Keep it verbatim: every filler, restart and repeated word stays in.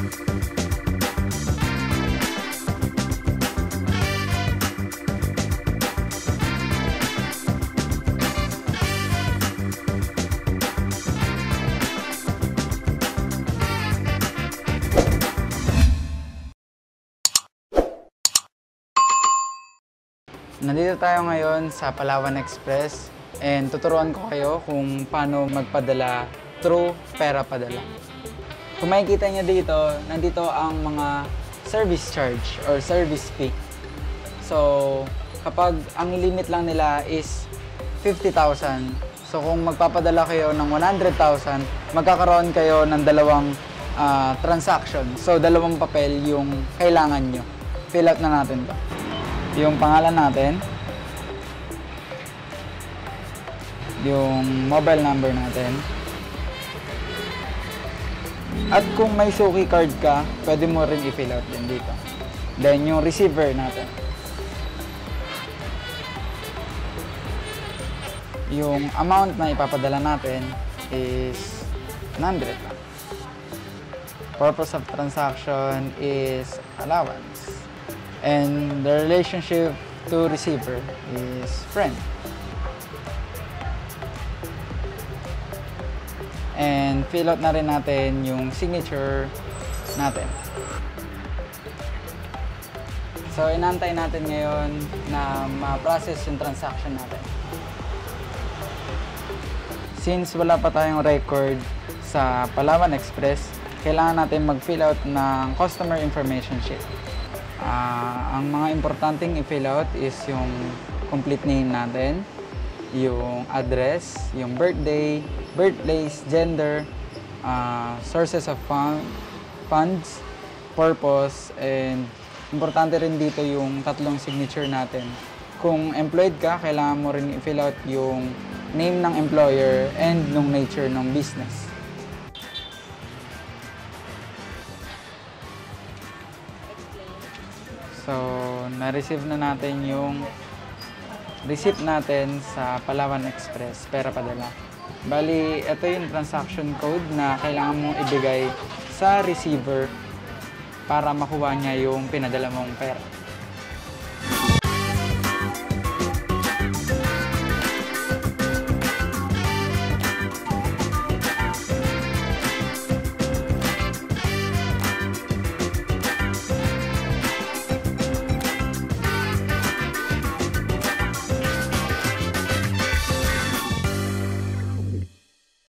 Nandito tayo ngayon sa Palawan Express and tuturuan ko kayo kung paano magpadala through Pera Padala. Kung makikita niyo dito, nandito ang mga service charge or service fee. So, kapag ang limit lang nila is fifty thousand, so kung magpapadala kayo ng one hundred thousand, magkakaroon kayo ng dalawang uh, transaction. So, dalawang papel yung kailangan nyo. Fill out na natin to. Yung pangalan natin, yung mobile number natin, at kung may Suki card ka, pwede mo rin i-fill out din dito. Then yung receiver natin, yung amount na ipapadala natin is one hundred. Purpose of transaction is allowance. And the relationship to receiver is friend. And fill out na rin natin yung signature natin. So, inantay natin ngayon na ma-process yung transaction natin. Since wala pa tayong record sa Palawan Express, kailangan natin mag-fill out ng customer information sheet. Uh, ang mga importanteng i-fill out is yung complete name natin, yung address, yung birthday, birthplace, gender, uh, sources of fund, funds, purpose, and importante rin dito yung tatlong signature natin. Kung employed ka, kailangan mo rin i-fill out yung name ng employer and yung nature ng business. So, na-receive na natin yung receipt natin sa Palawan Express, Pera Padala. Bali, ito yung transaction code na kailangan mong ibigay sa receiver para makuha niya yung pinadala mong pera.